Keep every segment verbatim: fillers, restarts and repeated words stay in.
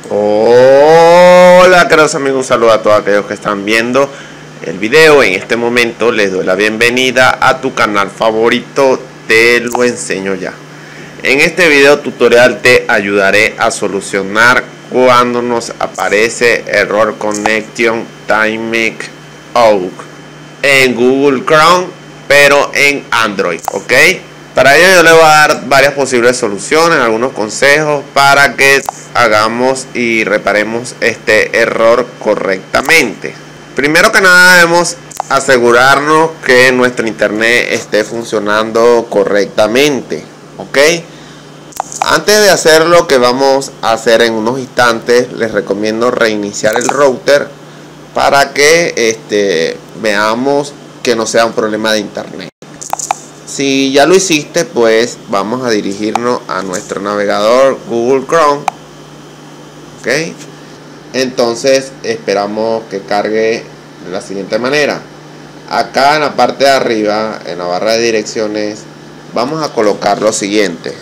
Hola queridos amigos, un saludo a todos aquellos que están viendo el video. En este momento les doy la bienvenida a tu canal favorito, Te Lo Enseño Ya. En este video tutorial te ayudaré a solucionar cuando nos aparece error connection time out en Google Chrome, pero en Android, ok. Para ello yo le voy a dar varias posibles soluciones, algunos consejos para que hagamos y reparemos este error correctamente. Primero que nada debemos asegurarnos que nuestro internet esté funcionando correctamente, ok. Antes de hacer lo que vamos a hacer en unos instantes, les recomiendo reiniciar el router para que este, veamos que no sea un problema de internet. Si ya lo hiciste, pues vamos a dirigirnos a nuestro navegador Google Chrome, ok. Entonces esperamos que cargue de la siguiente manera. Acá en la parte de arriba, en la barra de direcciones, vamos a colocar lo siguiente: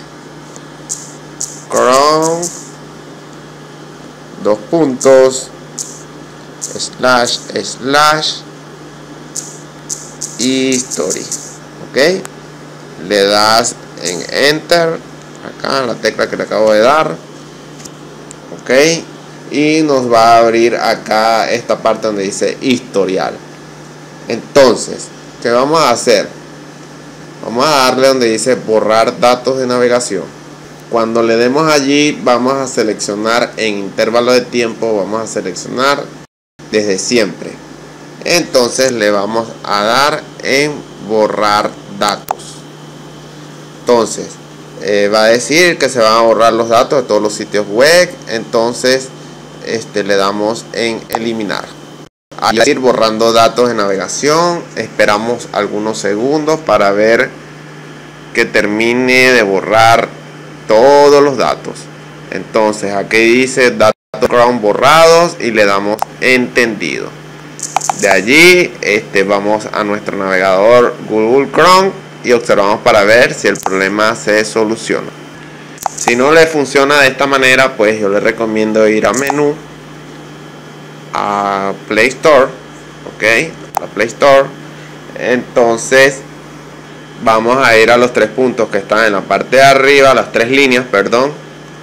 Chrome, dos puntos, slash, slash, history, ok. Le das en enter acá en la tecla que le acabo de dar, ok, y nos va a abrir acá esta parte donde dice historial. Entonces, ¿qué vamos a hacer? Vamos a darle donde dice borrar datos de navegación. Cuando le demos allí, vamos a seleccionar en intervalo de tiempo, vamos a seleccionar desde siempre. Entonces le vamos a dar en borrar datos. Entonces eh, va a decir que se van a borrar los datos de todos los sitios web. Entonces este, le damos en eliminar. Al ir borrando datos de navegación, esperamos algunos segundos para ver que termine de borrar todos los datos. Entonces aquí dice datos Chrome borrados y le damos entendido. De allí este, vamos a nuestro navegador Google Chrome y observamos para ver si el problema se soluciona. Si no le funciona de esta manera, pues yo le recomiendo ir a menú, a Play Store, ok, a Play Store. Entonces vamos a ir a los tres puntos que están en la parte de arriba, las tres líneas, perdón,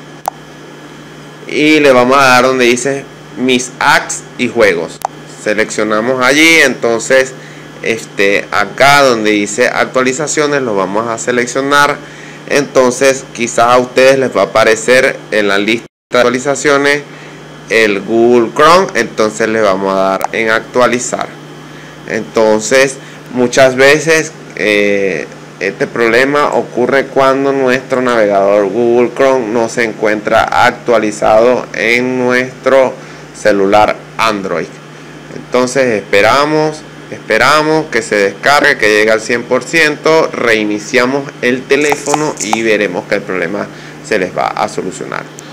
y le vamos a dar donde dice mis apps y juegos. Seleccionamos allí. Entonces este acá donde dice actualizaciones lo vamos a seleccionar. Entonces quizás a ustedes les va a aparecer en la lista de actualizaciones el Google Chrome. Entonces le vamos a dar en actualizar. Entonces muchas veces eh, este problema ocurre cuando nuestro navegador Google Chrome no se encuentra actualizado en nuestro celular Android. Entonces esperamos Esperamos que se descargue, que llegue al cien por ciento, reiniciamos el teléfono y veremos que el problema se les va a solucionar.